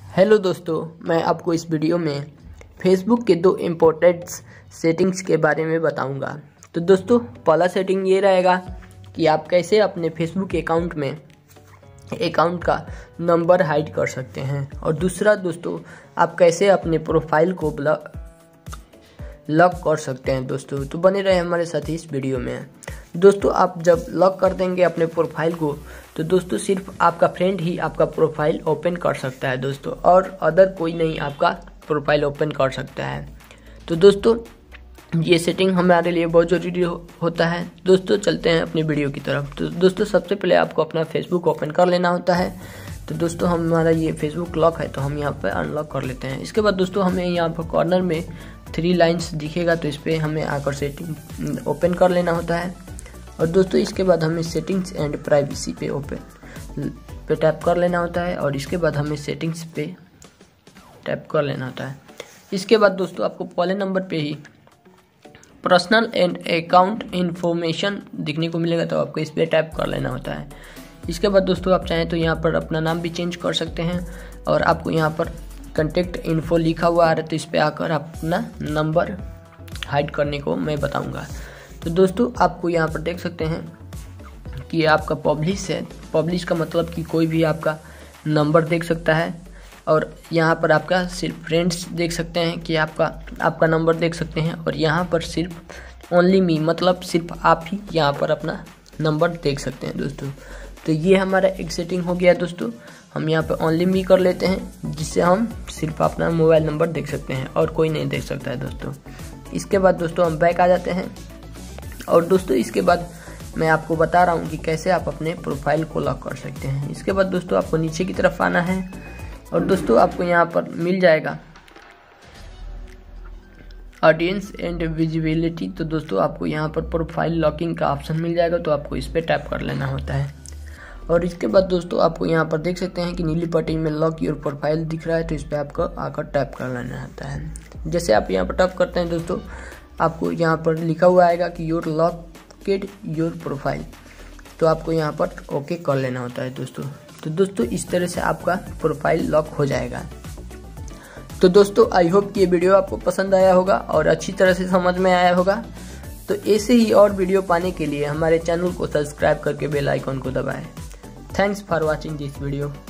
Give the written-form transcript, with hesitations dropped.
Hello दोस्तों, मैं आपको इस वीडियो में फेसबुक के दो इम्पोर्टेंट सेटिंग्स के बारे में बताऊंगा। तो दोस्तों, पहला सेटिंग ये रहेगा कि आप कैसे अपने फेसबुक अकाउंट का नंबर हाइड कर सकते हैं, और दूसरा दोस्तों, आप कैसे अपने प्रोफाइल को लॉक कर सकते हैं। दोस्तों तो बने रहे हमारे साथ इस वीडियो में। दोस्तों, आप जब लॉक कर देंगे अपने प्रोफाइल को, तो दोस्तों सिर्फ आपका फ्रेंड ही आपका प्रोफाइल ओपन कर सकता है दोस्तों, और अदर कोई नहीं आपका प्रोफाइल ओपन कर सकता है। तो दोस्तों, ये सेटिंग हमारे लिए बहुत ज़रूरी होता है। दोस्तों चलते हैं अपनी वीडियो की तरफ। तो दोस्तों, सबसे पहले आपको अपना फेसबुक ओपन कर लेना होता है। तो दोस्तों, हमारा ये फेसबुक लॉक है, तो हम यहाँ पर अनलॉक कर लेते हैं। इसके बाद दोस्तों, हमें यहाँ पर कॉर्नर में 3 लाइन्स दिखेगा, तो इस पर हमें आकर सेटिंग ओपन कर लेना होता है। और दोस्तों, इसके बाद हमें सेटिंग्स एंड प्राइवेसी पे टैप कर लेना होता है, और इसके बाद हमें सेटिंग्स पे टैप कर लेना होता है। इसके बाद दोस्तों, आपको पहले नंबर पे ही पर्सनल एंड अकाउंट इन्फॉर्मेशन दिखने को मिलेगा, तो आपको इस पर टैप कर लेना होता है। इसके बाद दोस्तों, आप चाहें तो यहाँ पर अपना नाम भी चेंज कर सकते हैं, और आपको यहाँ पर कॉन्टैक्ट इन्फो लिखा हुआ आ रहा है, तो इस पर आकर आप अपना नंबर हाइड करने को मैं बताऊँगा। तो दोस्तों, आपको यहाँ पर देख सकते हैं कि आपका पब्लिश है। पब्लिश का मतलब कि कोई भी आपका नंबर देख सकता है, और यहाँ पर आपका सिर्फ फ्रेंड्स देख सकते हैं कि आपका नंबर देख सकते हैं, और यहाँ पर सिर्फ ओनली मी मतलब सिर्फ आप ही यहाँ पर अपना नंबर देख सकते हैं दोस्तों। तो ये हमारा एक सेटिंग हो गया दोस्तों। हम यहाँ पर ओनली मी कर लेते हैं, जिससे हम सिर्फ अपना मोबाइल नंबर देख सकते हैं और कोई नहीं देख सकता है दोस्तों। इसके बाद दोस्तों, हम बैक आ जाते हैं, और दोस्तों इसके बाद मैं आपको बता रहा हूँ कि कैसे आप अपने प्रोफाइल को लॉक कर सकते हैं। इसके बाद दोस्तों, आपको नीचे की तरफ आना है, और दोस्तों आपको यहाँ पर मिल जाएगा ऑडियंस एंड विजिबिलिटी। तो दोस्तों, आपको यहाँ पर प्रोफाइल लॉकिंग का ऑप्शन मिल जाएगा, तो आपको इस पर टैप कर लेना होता है। और इसके बाद दोस्तों, आपको यहाँ पर देख सकते हैं कि नीली पट्टी में लॉक योर प्रोफाइल दिख रहा है, तो इस पर आपको आकर टैप कर लेना होता है। जैसे आप यहाँ पर टैप करते हैं दोस्तों, आपको यहाँ पर लिखा हुआ आएगा कि योर लॉकेड योर प्रोफाइल, तो आपको यहाँ पर ओके कर लेना होता है दोस्तों। तो दोस्तों, इस तरह से आपका प्रोफाइल लॉक हो जाएगा। तो दोस्तों, आई होप कि ये वीडियो आपको पसंद आया होगा और अच्छी तरह से समझ में आया होगा। तो ऐसे ही और वीडियो पाने के लिए हमारे चैनल को सब्सक्राइब करके बेल आइकन को दबाएं। Thanks for watching this video.